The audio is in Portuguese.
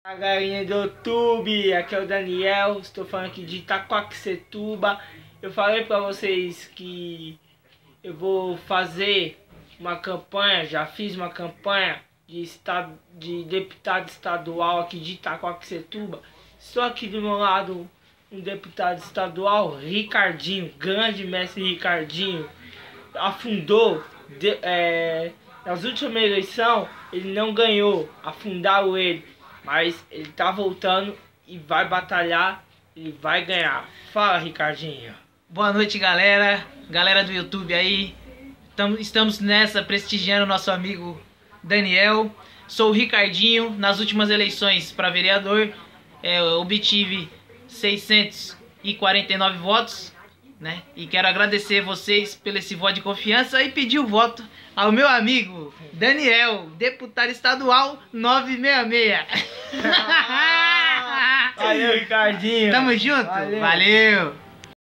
A galerinha do YouTube, aqui é o Daniel, estou falando aqui de Itaquaquecetuba. Eu falei para vocês que eu vou fazer uma campanha, já fiz uma campanha de deputado estadual aqui de Itaquaquecetuba. Estou aqui do meu lado um deputado estadual, Ricardinho, grande mestre Ricardinho, afundou, nas últimas eleições ele não ganhou, afundaram ele. Mas ele tá voltando e vai batalhar, ele vai ganhar. Fala, Ricardinho. Boa noite, galera. Galera do YouTube aí. Estamos nessa, prestigiando nosso amigo Daniel. Sou o Ricardinho. Nas últimas eleições para vereador, eu obtive 649 votos, né? E quero agradecer vocês pelo esse voto de confiança e pedir o voto ao meu amigo Daniel, deputado estadual 966. Valeu, Ricardinho. Tamo junto? Valeu.